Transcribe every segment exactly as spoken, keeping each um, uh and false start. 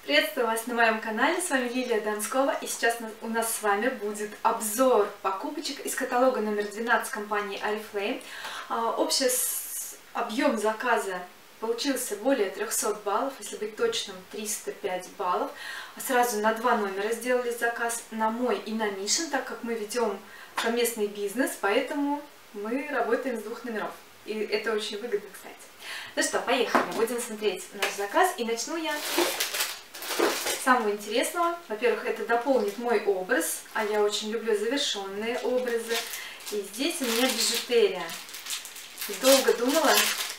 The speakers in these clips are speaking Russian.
Приветствую вас на моем канале, с вами Лилия Донскова, и сейчас у нас с вами будет обзор покупочек из каталога номер двенадцать компании Oriflame. Общий объем заказа получился более трёхсот баллов, если быть точным, триста пять баллов. Сразу на два номера сделали заказ, на мой и на Мишин, так как мы ведем совместный бизнес, поэтому мы работаем с двух номеров. И это очень выгодно, кстати. Ну что, поехали, будем смотреть наш заказ, и начну я с самого интересного. Во-первых, это дополнит мой образ, а я очень люблю завершенные образы. И здесь у меня бижутерия. Долго думала,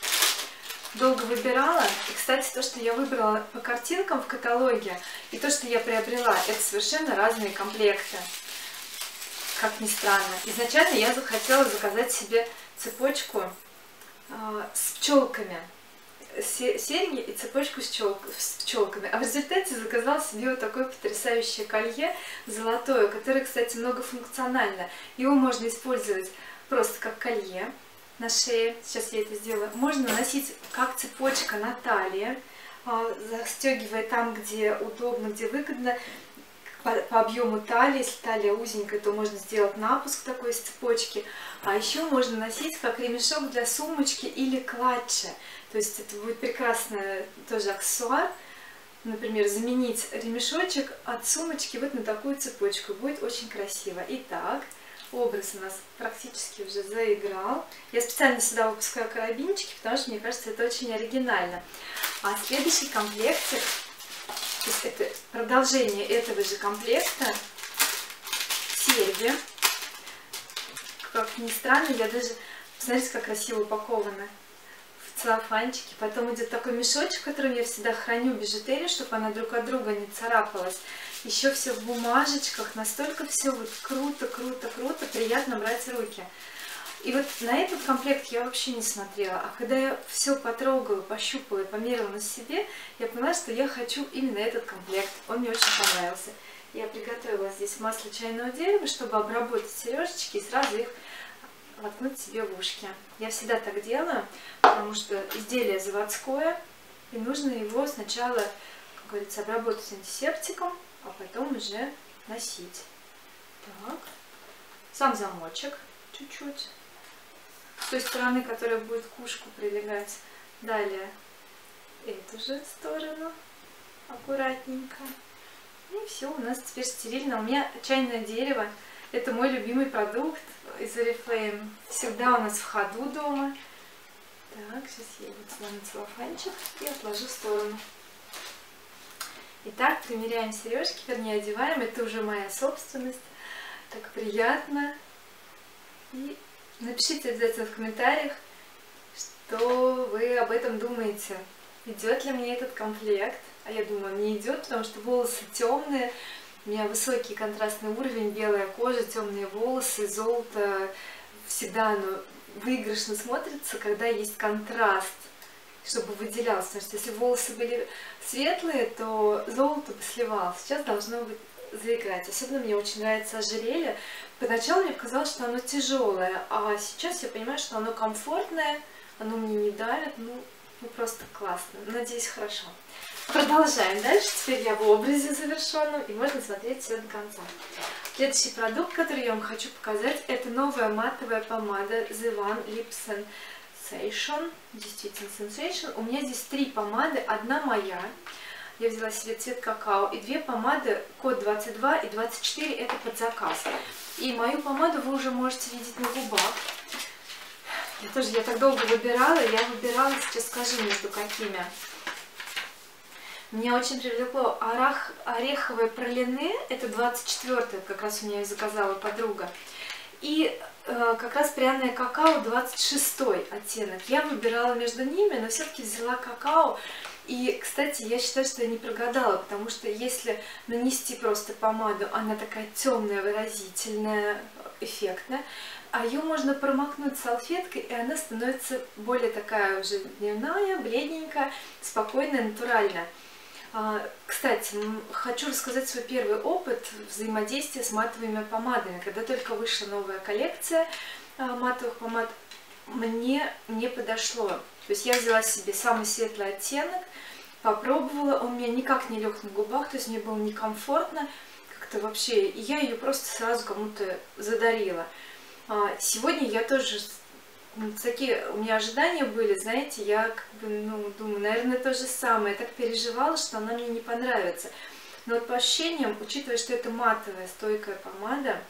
долго выбирала. И, кстати, то, что я выбрала по картинкам в каталоге, и то, что я приобрела, это совершенно разные комплекты. Как ни странно. Изначально я захотела заказать себе цепочку э, с пчелками. Серьги и цепочку с, челк, с пчелками. А в результате заказала себе вот такое потрясающее колье золотое, которое, кстати, многофункционально. Его можно использовать просто как колье на шее. Сейчас я это сделаю. Можно носить как цепочка на талии, застегивая там, где удобно, где выгодно. По, по объему талии, если талия узенькая, то можно сделать напуск такой из цепочки. А еще можно носить как ремешок для сумочки или клатча. То есть это будет прекрасный тоже аксессуар. Например, заменить ремешочек от сумочки вот на такую цепочку. Будет очень красиво. Итак, образ у нас практически уже заиграл. Я специально сюда выпускаю карабинчики, потому что мне кажется, это очень оригинально. А следующий комплектик, то есть это продолжение этого же комплекта, серьги. Как ни странно, я даже, посмотрите, как красиво упаковано в целлофанчике. Потом идет такой мешочек, в котором я всегда храню бижутерию, чтобы она друг от друга не царапалась. Еще все в бумажечках, настолько все вот круто, круто, круто, приятно брать в руки. И вот на этот комплект я вообще не смотрела, а когда я все потрогала, пощупала и померила на себе, я поняла, что я хочу именно этот комплект. Он мне очень понравился. Я приготовила здесь масло чайного дерева, чтобы обработать сережечки и сразу их воткнуть себе в ушки. Я всегда так делаю, потому что изделие заводское, и нужно его сначала, как говорится, обработать антисептиком, а потом уже носить. Так, сам замочек чуть-чуть. С той стороны, которая будет к ушку прилегать. Далее эту же сторону аккуратненько. И все, у нас теперь стерильно. У меня чайное дерево. Это мой любимый продукт из Oriflame. Всегда у нас в ходу дома. Так, сейчас я его сюда на целлофанчик и отложу в сторону. Итак, примеряем сережки, вернее одеваем. Это уже моя собственность. Так приятно. И напишите обязательно в комментариях, что вы об этом думаете. Идет ли мне этот комплект? А я думаю, мне идет, потому что волосы темные, у меня высокий контрастный уровень, белая кожа, темные волосы, золото. Всегда оно выигрышно смотрится, когда есть контраст, чтобы выделялся. Потому что если волосы были светлые, то золото бы сливалось. Сейчас должно быть заиграть. Особенно мне очень нравится ожерелье. Поначалу мне показалось, что оно тяжелое, а сейчас я понимаю, что оно комфортное, оно мне не давит, ну, ну просто классно. Надеюсь, хорошо. Продолжаем дальше. Теперь я в образе завершенном, и можно смотреть все до конца. Следующий продукт, который я вам хочу показать, это новая матовая помада The One Lip Sensation. Действительно, Sensation. У меня здесь три помады, одна моя. Я взяла себе цвет какао, и две помады, код двадцать два и двадцать четыре, это под заказ. И мою помаду вы уже можете видеть на губах. Я тоже, я так долго выбирала, я выбирала, сейчас скажу, между какими. Меня очень привлекло орех, ореховое пралине, это двадцать четвёртое, как раз у меня ее заказала подруга. И э, как раз пряное какао, двадцать шестой оттенок. Я выбирала между ними, но все-таки взяла какао. И, кстати, я считаю, что я не прогадала, потому что если нанести просто помаду, она такая темная, выразительная, эффектная, а ее можно промокнуть салфеткой, и она становится более такая уже дневная, бледненькая, спокойная, натуральная. Кстати, хочу рассказать свой первый опыт взаимодействия с матовыми помадами. Когда только вышла новая коллекция матовых помад, мне не подошло. То есть я взяла себе самый светлый оттенок, попробовала, он меня никак не лег на губах, то есть мне было некомфортно как-то вообще, и я ее просто сразу кому-то задарила. Сегодня я тоже, такие у меня ожидания были, знаете, я как бы, ну, думаю, наверное, то же самое, я так переживала, что она мне не понравится. Но вот по ощущениям, учитывая, что это матовая стойкая помада,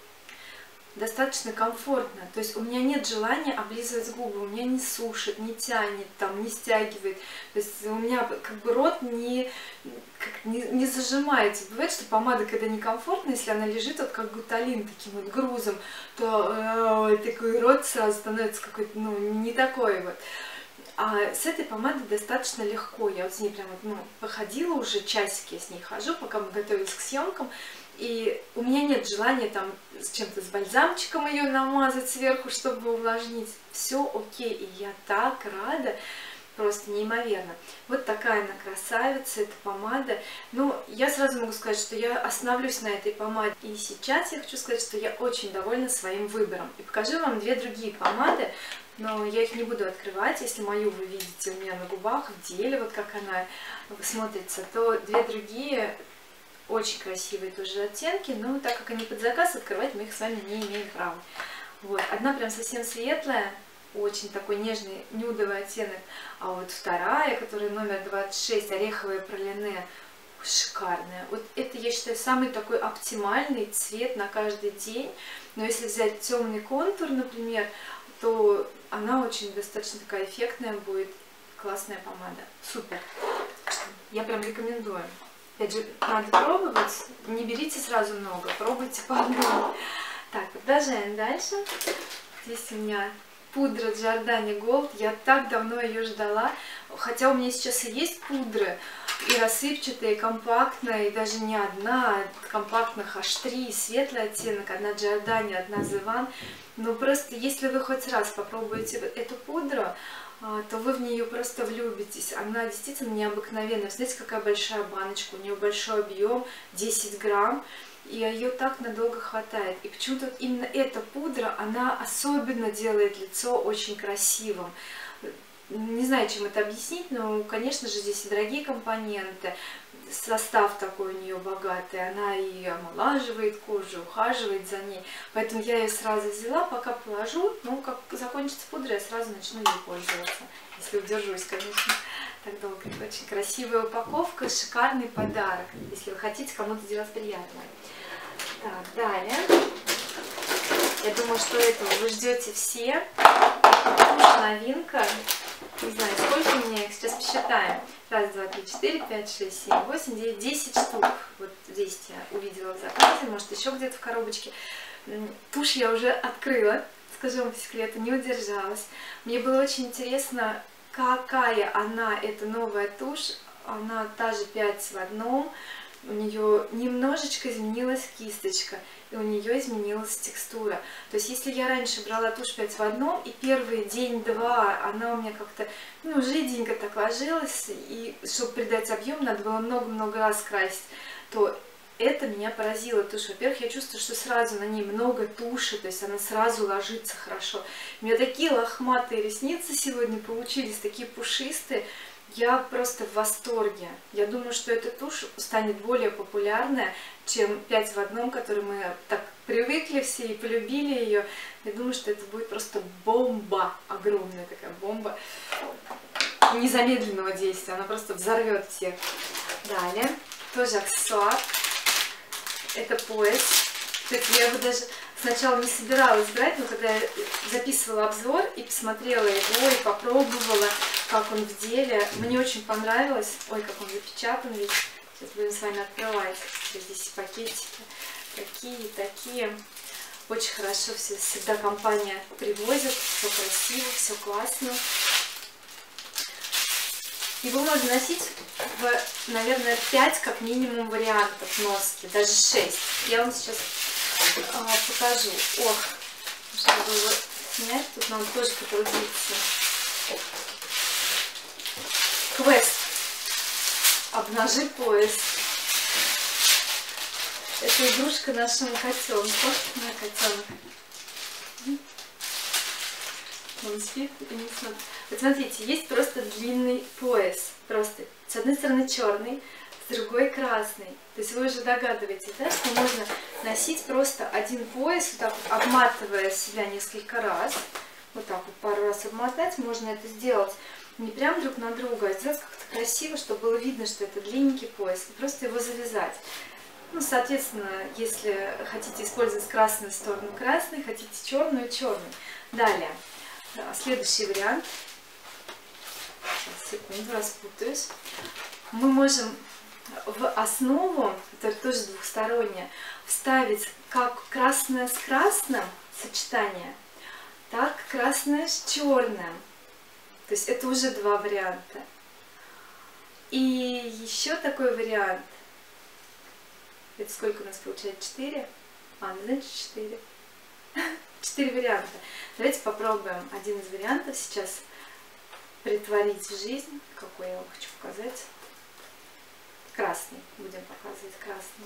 достаточно комфортно. То есть у меня нет желания облизывать губы, у меня не сушит, не тянет, там, не стягивает. То есть у меня как бы рот не, как, не, не зажимается. Бывает, что помада, когда некомфортна, если она лежит вот как гуталин таким вот грузом, то э, такой рот сразу становится какой-то, ну, не такой вот. А с этой помадой достаточно легко. Я вот с ней прям вот, ну, походила уже, часики я с ней хожу, пока мы готовились к съемкам. И у меня нет желания там с чем-то, с бальзамчиком ее намазать сверху, чтобы увлажнить. Все окей, и я так рада, просто неимоверно. Вот такая она красавица, эта помада. Ну, я сразу могу сказать, что я остановлюсь на этой помаде. И сейчас я хочу сказать, что я очень довольна своим выбором. И покажу вам две другие помады, но я их не буду открывать. Если мою вы видите у меня на губах, в деле, вот как она смотрится, то две другие очень красивые тоже оттенки, но так как они под заказ, открывать мы их с вами не имеем права. Вот. Одна прям совсем светлая, очень такой нежный нюдовый оттенок, а вот вторая, которая номер двадцать шесть, ореховое пролине, шикарная. Вот это, я считаю, самый такой оптимальный цвет на каждый день. Но если взять темный контур, например, то она очень достаточно такая эффектная будет, классная помада. Супер. Я прям рекомендую. Опять же, надо пробовать, не берите сразу много, пробуйте по одному. Так, продолжаем дальше. Здесь у меня пудра Giordani Gold, я так давно ее ждала, хотя у меня сейчас и есть пудры, и рассыпчатая, и компактная, и даже не одна, а компактных аж три, светлый оттенок, одна Giordani, одна The One. Но просто если вы хоть раз попробуете эту пудру, то вы в нее просто влюбитесь. Она действительно необыкновенная. Знаете, какая большая баночка, у нее большой объем, десять грамм, и ее так надолго хватает. И почему-то вот именно эта пудра, она особенно делает лицо очень красивым. Не знаю, чем это объяснить, но, конечно же, здесь и дорогие компоненты, состав такой у нее богатый, она и омолаживает кожу, ухаживает за ней. Поэтому я ее сразу взяла, пока положу, ну, как закончится пудра, я сразу начну ей пользоваться, если удержусь, конечно, так долго. Это очень красивая упаковка, шикарный подарок, если вы хотите кому-то делать приятное. Так, далее. Я думаю, что этого вы ждете все. Новинка. Не знаю, сколько у меня их, сейчас посчитаем. Раз, два, три, четыре, пять, шесть, семь, восемь, девять, десять штук. Вот здесь я увидела в заказе, может еще где-то в коробочке. Тушь я уже открыла, скажу вам по секрету, не удержалась. Мне было очень интересно, какая она, эта новая тушь. Она та же пять в одном. У нее немножечко изменилась кисточка, и у нее изменилась текстура. То есть, если я раньше брала тушь пять в одном, и первый день-два она у меня как-то, ну, жиденько так ложилась, и чтобы придать объем, надо было много-много раз красить, то это меня поразило. Тушь, во-первых, я чувствую, что сразу на ней много туши, то есть она сразу ложится хорошо. У меня такие лохматые ресницы сегодня получились, такие пушистые. Я просто в восторге. Я думаю, что эта тушь станет более популярная, чем пять в одном, которой мы так привыкли все и полюбили ее. Я думаю, что это будет просто бомба, огромная такая бомба незамедленного действия. Она просто взорвет всех. Далее, тоже аксессуар. Это пояс. Я его даже сначала не собиралась брать, но когда я записывала обзор и посмотрела его, и попробовала, как он в деле, мне очень понравилось. Ой, как он запечатан весь. Сейчас будем с вами открывать. Здесь пакетики такие, такие. Очень хорошо все, всегда компания привозит. Все красиво, все классно. Его можно носить в, наверное, пять как минимум вариантов носки, даже шесть. Я вам сейчас а, покажу. Ох, чтобы его снять, тут нам тоже потрудиться. Квест. Обнажи пояс. Это игрушка нашему котенку. Мой котенок. Он спит и не смотрит. Вот смотрите, есть просто длинный пояс, просто с одной стороны черный, с другой красный. То есть вы уже догадываетесь, да, что можно носить просто один пояс, вот так вот, обматывая себя несколько раз. Вот так вот пару раз обмотать, можно это сделать не прям друг на друга, а сделать как-то красиво, чтобы было видно, что это длинненький пояс, и просто его завязать. Ну, соответственно, если хотите использовать красную сторону красный, хотите черную черный. Далее, следующий вариант. Сейчас, секунду, распутаюсь. Мы можем в основу, которая тоже двухсторонняя, вставить как красное с красным сочетание, так красное с черным. То есть это уже два варианта. И еще такой вариант. Это сколько у нас получается? Четыре? А, ну значит четыре. Четыре варианта. Давайте попробуем один из вариантов сейчас притворить в жизнь. Какой я вам хочу показать? Красный. Будем показывать красный.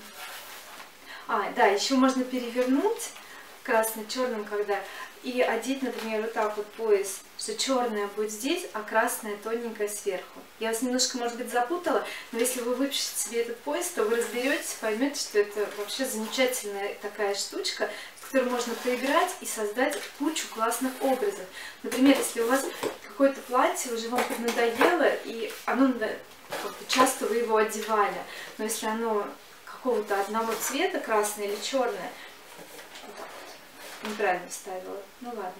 А, да, еще можно перевернуть красный черным, когда и одеть, например, вот так вот пояс, что черное будет здесь, а красное тоненькое сверху. Я вас немножко, может быть, запутала, но если вы выпишете себе этот пояс, то вы разберетесь, поймете, что это вообще замечательная такая штучка, с которой можно поиграть и создать кучу классных образов. Например, если у вас какое-то платье уже вам поднадоело, и оно как-то часто вы его одевали, но если оно какого-то одного цвета, красное или черное, неправильно вставила, ну ладно,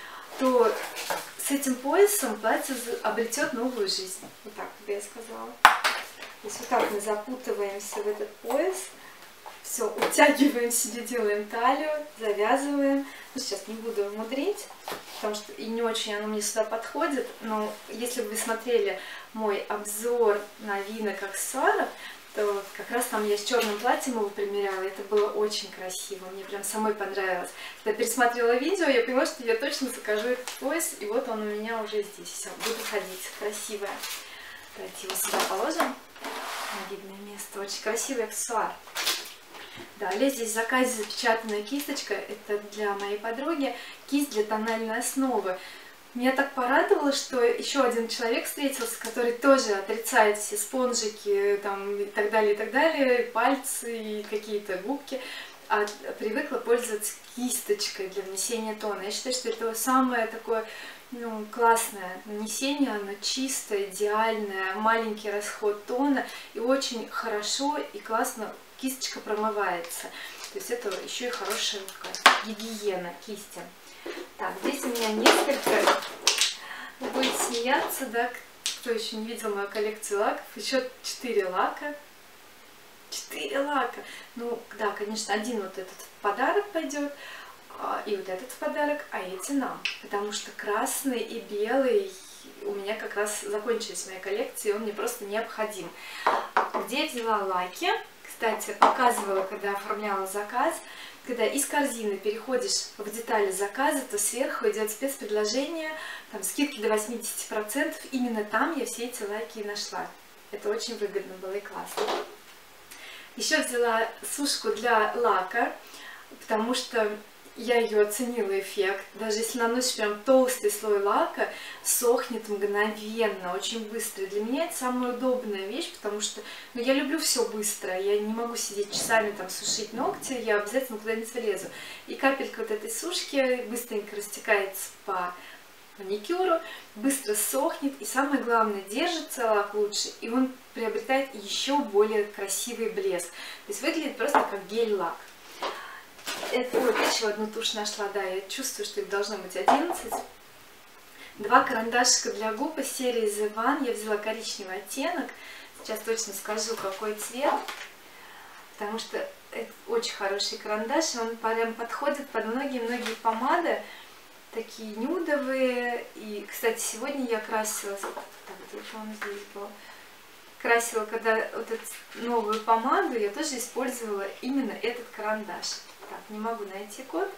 то с этим поясом платье обретет новую жизнь. Вот так бы я сказала. То есть вот так мы запутываемся в этот пояс, все, утягиваем себе, делаем талию, завязываем. Ну, сейчас не буду мудрить, потому что и не очень оно мне сюда подходит, но если бы вы смотрели мой обзор новинок аксессуаров, то как раз там я с черным платьем его примеряла, это было очень красиво, мне прям самой понравилось. Когда пересмотрела видео, я поняла, что я точно закажу этот пояс, и вот он у меня уже здесь. Все, буду ходить, красивая. Давайте его сюда положим на видное место, очень красивый аксессуар. Далее здесь в заказе запечатанная кисточка, это для моей подруги, кисть для тональной основы. Меня так порадовало, что еще один человек встретился, который тоже отрицает все спонжики там, и так далее, и так далее, пальцы и какие-то губки, а привыкла пользоваться кисточкой для нанесения тона. Я считаю, что это самое такое ну, классное нанесение, оно чистое, идеальное, маленький расход тона, и очень хорошо и классно кисточка промывается. То есть это еще и хорошая такая гигиена кисти. Так, здесь у меня несколько, вы будете смеяться, да, кто еще не видел мою коллекцию лаков, еще четыре лака, четыре лака, ну, да, конечно, один вот этот в подарок пойдет, и вот этот в подарок, а эти нам, потому что красный и белый у меня как раз закончились в моей коллекции, он мне просто необходим. Где я взяла лаки? Кстати, показывала, когда оформляла заказ. Когда из корзины переходишь в детали заказа, то сверху идет спецпредложение, там скидки до восьмидесяти процентов. Именно там я все эти лаки и нашла. Это очень выгодно было и классно. Еще взяла сушку для лака, потому что я ее оценила эффект. Даже если наносишь прям толстый слой лака, сохнет мгновенно, очень быстро. Для меня это самая удобная вещь, потому что ну, я люблю все быстро. Я не могу сидеть часами там сушить ногти, я обязательно куда-нибудь влезу. И капелька вот этой сушки быстренько растекается по маникюру, быстро сохнет, и самое главное, держится лак лучше, и он приобретает еще более красивый блеск. То есть выглядит просто как гель-лак. Это, вот еще одну тушь нашла, да, я чувствую, что их должно быть одиннадцать. Два карандашика для губ из серии The One, я взяла коричневый оттенок, сейчас точно скажу, какой цвет, потому что это очень хороший карандаш, он прям подходит под многие-многие помады, такие нюдовые, и, кстати, сегодня я красилась, так, где-то он здесь был, красила, когда вот эту новую помаду, я тоже использовала именно этот карандаш. Так, не могу найти код.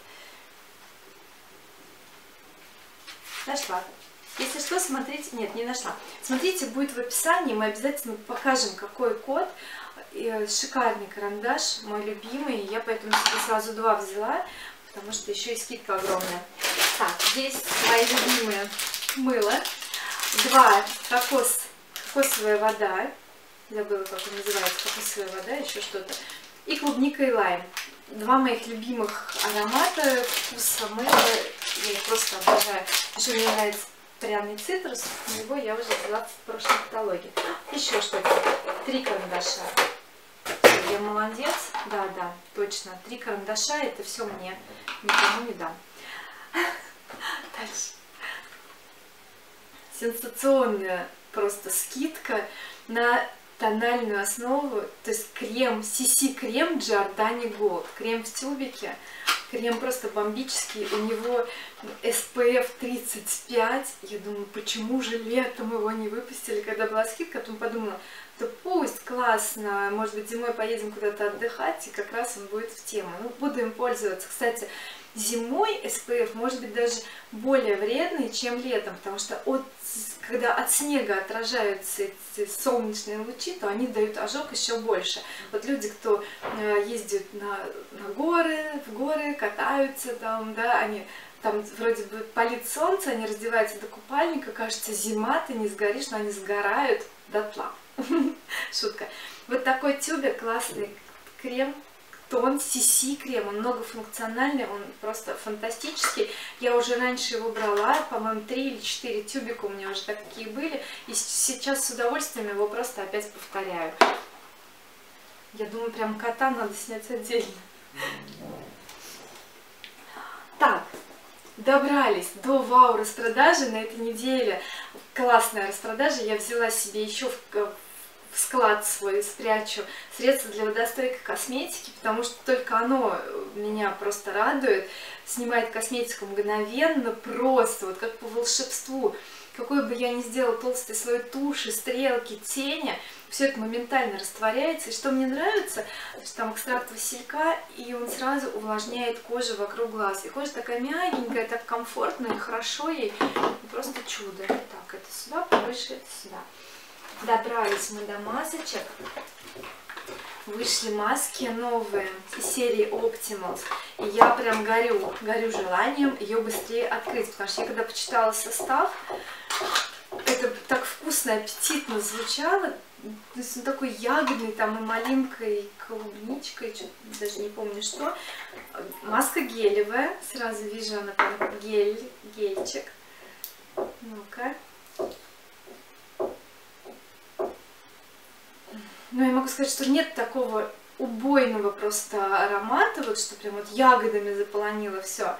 Нашла. Если что, смотрите. Нет, не нашла. Смотрите, будет в описании. Мы обязательно покажем, какой код. Шикарный карандаш, мой любимый. Я поэтому себе сразу два взяла, потому что еще и скидка огромная. Так, здесь мои любимые мыло. два кокос, кокосовая вода, забыла, как он называется, кокосовая вода, еще что-то, и клубника и лайм. Два моих любимых аромата вкуса мэла, я их просто обожаю. Еще мне нравится пряный цитрус, его я уже взяла в прошлом каталоге. Еще что-то, три карандаша. Я молодец, да, да, точно, три карандаша, это все мне, никому не дам. Дальше. Сенсационная просто скидка на тональную основу, то есть крем, си си крем Giordani Gold, крем в тюбике, крем просто бомбический, у него эс пэ эф тридцать пять, я думаю, почему же летом его не выпустили, когда была скидка, потом подумала, да пусть, классно, может быть зимой поедем куда-то отдыхать, и как раз он будет в тему, ну, буду им пользоваться. Кстати, зимой эс пэ эф может быть даже более вредный, чем летом, потому что от, когда от снега отражаются эти солнечные лучи, то они дают ожог еще больше. Вот люди, кто ездит на, на горы, в горы, катаются там, да, они там вроде бы палит солнце, они раздеваются до купальника, кажется, зима, ты не сгоришь, но они сгорают дотла. Шутка. Вот такой тюбик, классный крем. Тон си си крем, он многофункциональный, он просто фантастический. Я уже раньше его брала, по-моему, три или четыре тюбика у меня уже такие были, и сейчас с удовольствием его просто опять повторяю. Я думаю, прям кота надо снять отдельно. Так, добрались до вау распродажи на этой неделе. Классная распродажа, я взяла себе еще в в склад свой спрячу средства для водостойкой косметики, потому что только оно меня просто радует, снимает косметику мгновенно, просто, вот как по волшебству. Какой бы я ни сделала толстый слой туши, стрелки, тени, все это моментально растворяется. И что мне нравится, что там экстракт василька, и он сразу увлажняет кожу вокруг глаз. И кожа такая мягенькая, так комфортно и хорошо ей, просто чудо. Так, это сюда, повыше, это сюда. Добрались мы до масочек, вышли маски новые из серии Optimals, и я прям горю, горю желанием ее быстрее открыть, потому что я когда почитала состав, это так вкусно, аппетитно звучало, то есть он такой ягодный, там и малинка, и клубничка, и даже не помню что. Маска гелевая, сразу вижу, она там гель, гельчик, ну-ка. Но я могу сказать, что нет такого убойного просто аромата, вот что прям вот ягодами заполонило все.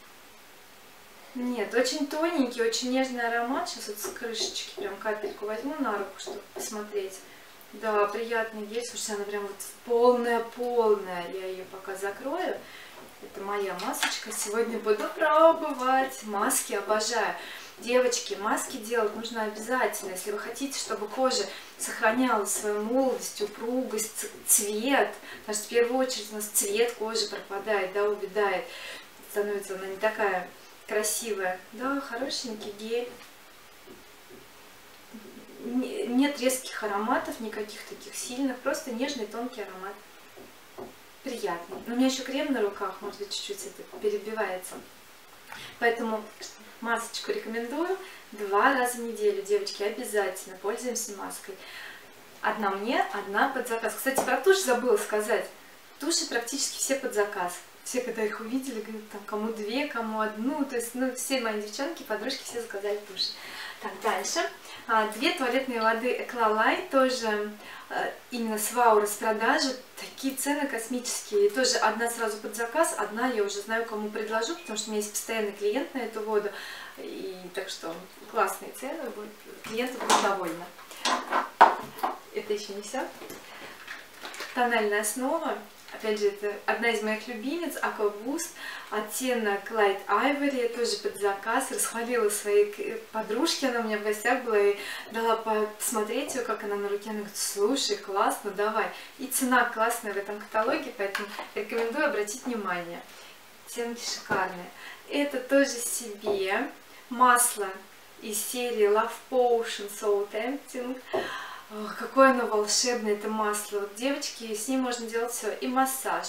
Нет, очень тоненький, очень нежный аромат. Сейчас вот с крышечки прям капельку возьму на руку, чтобы посмотреть. Да, приятный гель. Слушайте, она прям вот полная-полная. Я ее пока закрою. Это моя масочка. Сегодня буду пробовать. Маски обожаю. Девочки, маски делать нужно обязательно, если вы хотите, чтобы кожа сохраняла свою молодость, упругость, цвет. Потому что в первую очередь у нас цвет кожи пропадает, да, увядает, становится она не такая красивая. Да, хорошенький гель. Нет резких ароматов, никаких таких сильных, просто нежный тонкий аромат. Приятный. Но у меня еще крем на руках, может быть, чуть-чуть это перебивается. Поэтому масочку рекомендую два раза в неделю, девочки, обязательно пользуемся маской. Одна мне, одна под заказ. Кстати, про тушь забыла сказать. Туши практически все под заказ. Все, когда их увидели, говорят, там, кому две, кому одну. То есть, ну, все мои девчонки, подружки, все заказали туши. Так, дальше. Две туалетные воды Эклолайт, тоже именно с вау распродажи. Такие цены космические. Тоже одна сразу под заказ, одна я уже знаю, кому предложу, потому что у меня есть постоянный клиент на эту воду. И так что классные цены, клиенты будут довольны. Это еще не все. Тональная основа. Опять же, это одна из моих любимец, Aqua Boost, оттенок Light Ivory, тоже под заказ. Расхвалила своей подружке, она у меня в гостях была, и дала посмотреть ее, как она на руке. Она говорит, слушай, классно, давай. И цена классная в этом каталоге, поэтому рекомендую обратить внимание. Оттенки шикарные. Это тоже себе масло из серии Love Potion Soul Tempting. Ох, какое оно волшебное, это масло. Вот, девочки, с ним можно делать все. И массаж,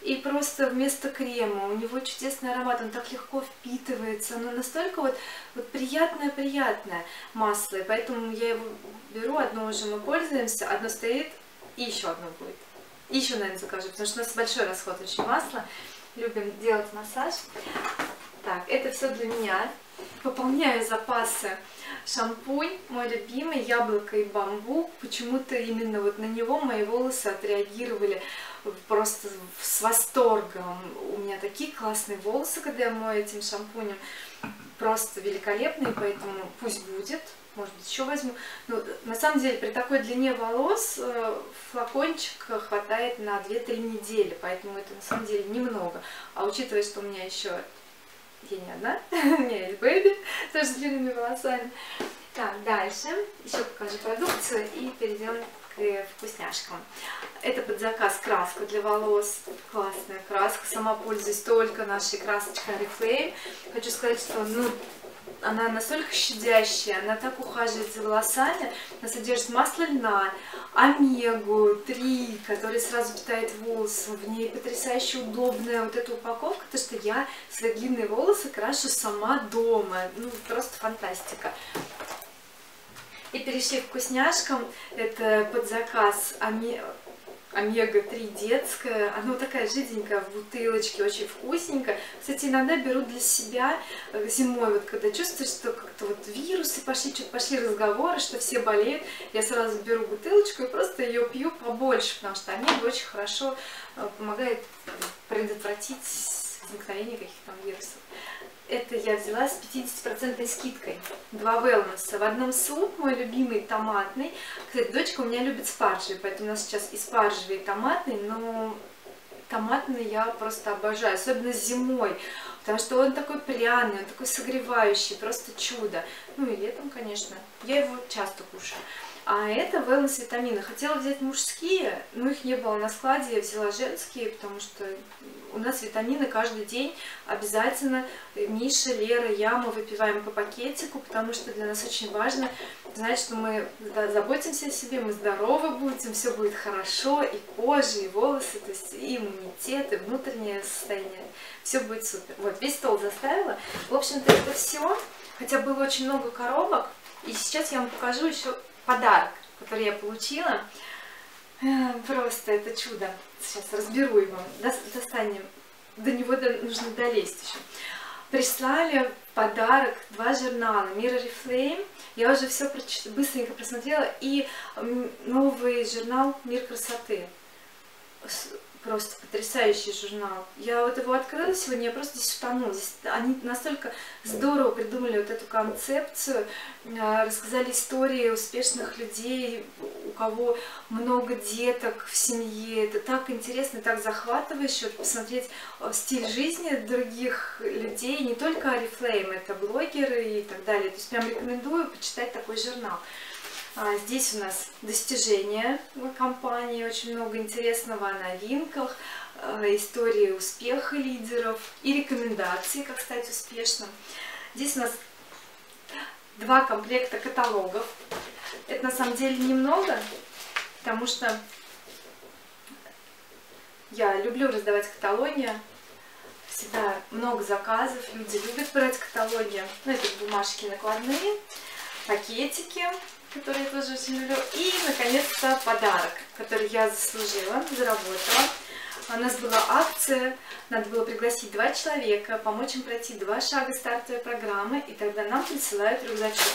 и просто вместо крема. У него чудесный аромат, он так легко впитывается, оно настолько вот, вот приятное-приятное масло, и поэтому я его беру, одно уже мы пользуемся, одно стоит, и еще одно будет. И еще, наверное, закажу, потому что у нас большой расход очень масла, любим делать массаж. Так, это все для меня. Пополняю запасы. Шампунь мой любимый, яблоко и бамбук. Почему-то именно вот на него мои волосы отреагировали просто с восторгом. У меня такие классные волосы, когда я мою этим шампунем. Просто великолепные, поэтому пусть будет. Может быть, еще возьму. Но на самом деле при такой длине волос флакончик хватает на две-три недели, поэтому это на самом деле немного. А учитывая, что у меня еще... Я не одна, у меня есть бэби, тоже с длинными волосами. Так, дальше еще покажу продукцию и перейдем к вкусняшкам. Это под заказ краска для волос, классная краска, сама пользуюсь только нашей красочкой Oriflame. Хочу сказать, что ну, она настолько щадящая, она так ухаживает за волосами, она содержит масло льна, омегу три, который сразу питает волосы, в ней потрясающе удобная вот эта упаковка, то что я свои длинные волосы крашу сама дома, ну просто фантастика. И перешли к вкусняшкам, это под заказ омега три детская, она вот такая жиденькая в бутылочке, очень вкусненькая. Кстати, иногда беру для себя зимой, вот когда чувствую, что как-то вот вирусы пошли, что-то пошли разговоры, что все болеют, я сразу беру бутылочку и просто ее пью побольше, потому что омега очень хорошо помогает предотвратить возникновение каких-то там вирусов. Это я взяла с пятидесятипроцентной скидкой. Два wellness. В одном суп, мой любимый томатный. Кстати, дочка у меня любит спаржевый, поэтому у нас сейчас и спаржевый, и томатный, но томатный я просто обожаю, особенно зимой, потому что он такой пряный, он такой согревающий, просто чудо. Ну и летом, конечно. Я его часто кушаю. А это wellness витамины. Хотела взять мужские, но их не было на складе, я взяла женские, потому что у нас витамины каждый день обязательно. Миша, Лера, я, мы выпиваем по пакетику, потому что для нас очень важно знать, что мы заботимся о себе, мы здоровы будем, все будет хорошо, и кожа, и волосы, то есть и иммунитет, и внутреннее состояние, все будет супер. Вот, весь стол заставила. В общем-то, это все, хотя было очень много коробок, и сейчас я вам покажу еще подарок, который я получила. Просто это чудо. Сейчас разберу его, достанем. До него нужно долезть еще. Прислали подарок два журнала Мир Oriflame. Я уже все быстренько просмотрела. И новый журнал Мир красоты. Просто потрясающий журнал. Я вот его открыла сегодня, я просто здесь утонула. Здесь они настолько здорово придумали вот эту концепцию, рассказали истории успешных людей, у кого много деток в семье. Это так интересно, так захватывающе вот посмотреть стиль жизни других людей, не только Oriflame, это блогеры и так далее. То есть прям рекомендую почитать такой журнал. Здесь у нас достижения компании, очень много интересного о новинках, истории успеха лидеров и рекомендации, как стать успешным. Здесь у нас два комплекта каталогов. Это на самом деле немного, потому что я люблю раздавать каталоги. Всегда много заказов, люди любят брать каталоги. Ну, это бумажки накладные, пакетики, которые я тоже очень люблю. И, наконец-то, подарок, который я заслужила, заработала. У нас была акция, надо было пригласить два человека, помочь им пройти два шага стартовой программы, и тогда нам присылают рюкзачок.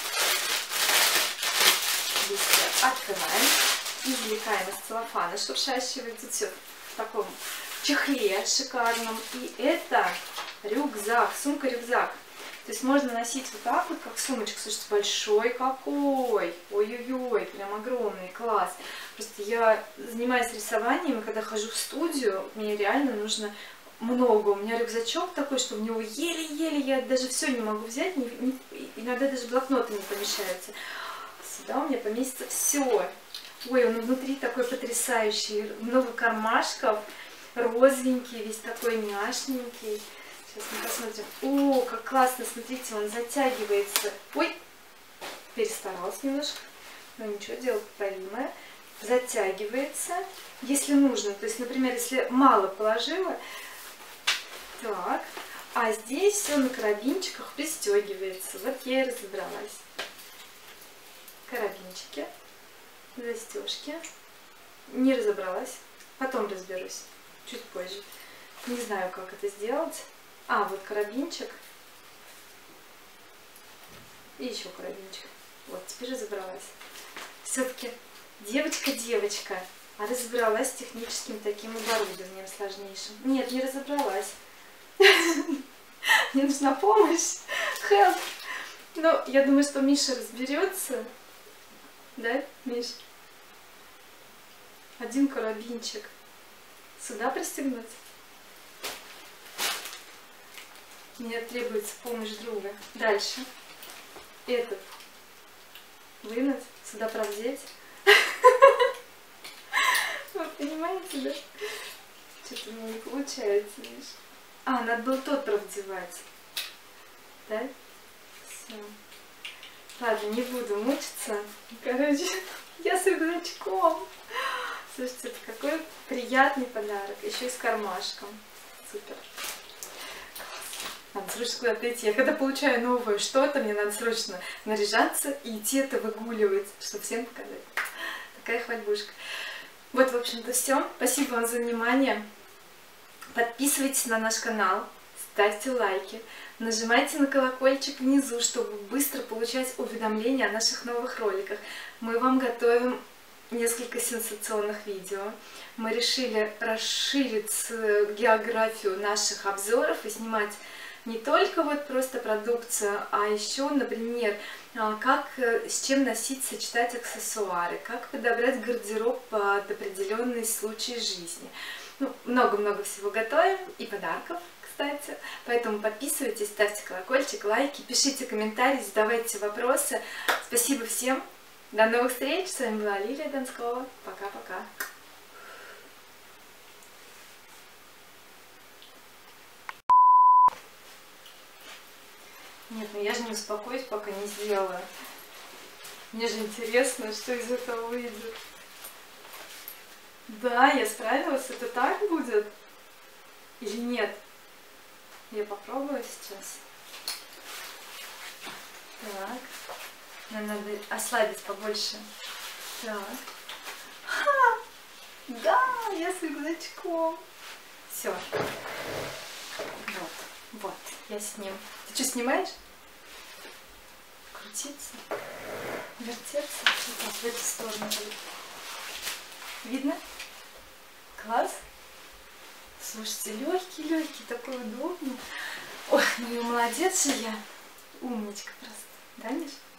Здесь открываем, извлекаем из целлофана шуршащего, и тут все в таком чехле шикарном. И это рюкзак, сумка-рюкзак. То есть можно носить вот так вот, как сумочку. Слушайте, большой какой! Ой-ой-ой, прям огромный, класс. Просто я занимаюсь рисованием, и когда хожу в студию, мне реально нужно много. У меня рюкзачок такой, что в него еле-еле, я даже все не могу взять, не, не, иногда даже блокноты не помещаются. Сюда у меня поместится все. Ой, он внутри такой потрясающий, много кармашков, розовенький, весь такой няшненький. Сейчас мы посмотрим. О, как классно, смотрите, он затягивается. Ой, перестаралась немножко. Но ничего, дело поправимое. затягивается, если нужно. То есть, например, если мало положила, так, а здесь все на карабинчиках пристегивается. Вот я и разобралась. Карабинчики, застежки. Не разобралась. Потом разберусь. Чуть позже. Не знаю, как это сделать. А, вот карабинчик. И еще карабинчик. Вот, теперь разобралась. Все-таки девочка-девочка. А разобралась с техническим таким оборудованием сложнейшим. Нет, не разобралась. Мне нужна помощь. Help. Но я думаю, что Миша разберется. Да, Миш? Один карабинчик. Сюда пристегнуть? Мне требуется помощь друга. Дальше. Этот вынуть, сюда продеть. Вы понимаете, да? Что-то у меня не получается, Миш. А, надо было тот продевать. Да? Все. Ладно, не буду мучиться. Короче, я с рюкзачком. Слушайте, это какой приятный подарок. Еще и с кармашком. Супер. Надо срочно куда-то идти. Я когда получаю новое что-то, мне надо срочно наряжаться и идти это выгуливать, чтобы всем показать. Такая хвальбушка. Вот, в общем-то, все. Спасибо вам за внимание. Подписывайтесь на наш канал, ставьте лайки, нажимайте на колокольчик внизу, чтобы быстро получать уведомления о наших новых роликах. Мы вам готовим несколько сенсационных видео. Мы решили расширить географию наших обзоров и снимать не только вот просто продукцию, а еще, например, как, с чем носить, сочетать аксессуары, как подобрать гардероб под определенный случай жизни. Ну, много-много всего готовим, и подарков, кстати. Поэтому подписывайтесь, ставьте колокольчик, лайки, пишите комментарии, задавайте вопросы. Спасибо всем. До новых встреч. С вами была Лилия Донскова. Пока-пока. Нет, ну я же не успокоюсь, пока не сделаю. Мне же интересно, что из этого выйдет. Да, я справилась. Это так будет? Или нет? Я попробую сейчас. Так. Мне надо ослабить побольше. Так. Ха! Да, я с рюкзачком. Все. Вот. Вот. Я с ним. Ты что, снимаешь? Крутиться? Вертеться? Вот в эту сторону. Видно? Класс? Слушайте, легкий-легкий, такой удобный. Ой, ну и молодец же я. Умничка просто. Да, Миш?